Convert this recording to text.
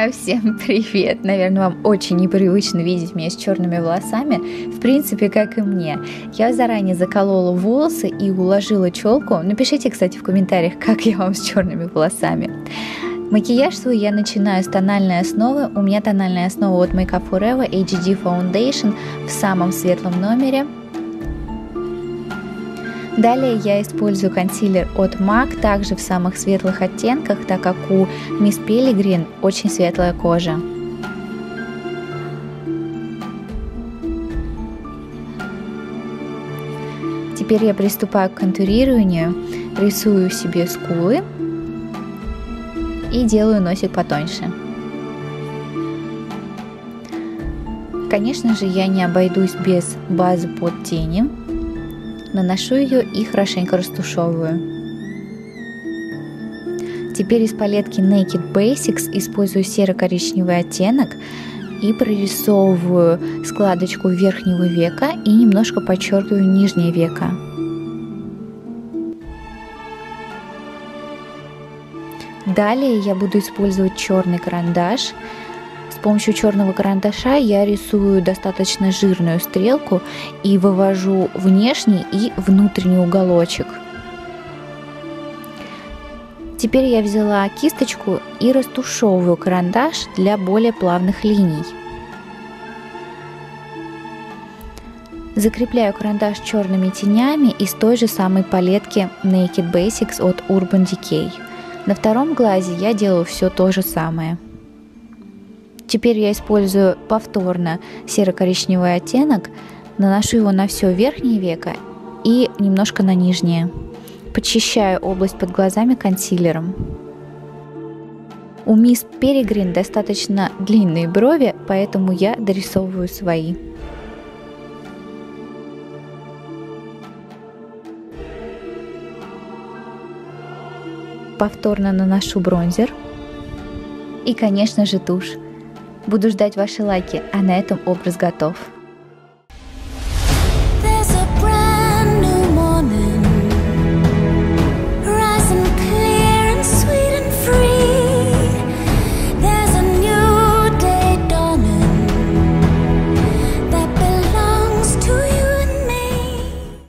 Друзья, всем привет! Наверное, вам очень непривычно видеть меня с черными волосами, в принципе, как и мне. Я заранее заколола волосы и уложила челку. Напишите, кстати, в комментариях, как я вам с черными волосами. Макияж свой я начинаю с тональной основы. У меня тональная основа от Make Up For Eva HD Foundation в самом светлом номере. Далее я использую консилер от MAC, также в самых светлых оттенках, так как у Miss Pellegrin очень светлая кожа. Теперь я приступаю к контурированию, рисую себе скулы и делаю носик потоньше. Конечно же, я не обойдусь без базы под тени. Наношу ее и хорошенько растушевываю. Теперь из палетки Naked Basics использую серо-коричневый оттенок и прорисовываю складочку верхнего века и немножко подчеркиваю нижнее веко. Далее я буду использовать черный карандаш. С помощью черного карандаша я рисую достаточно жирную стрелку и вывожу внешний и внутренний уголочек. Теперь я взяла кисточку и растушевываю карандаш для более плавных линий. Закрепляю карандаш черными тенями из той же самой палетки Naked Basics от Urban Decay. На втором глазе я делаю все то же самое. Теперь я использую повторно серо-коричневый оттенок, наношу его на все верхнее веко и немножко на нижнее. Подчищаю область под глазами консилером. У Miss Pellegrin достаточно длинные брови, поэтому я дорисовываю свои. Повторно наношу бронзер и, конечно же, тушь. Буду ждать ваши лайки, а на этом образ готов.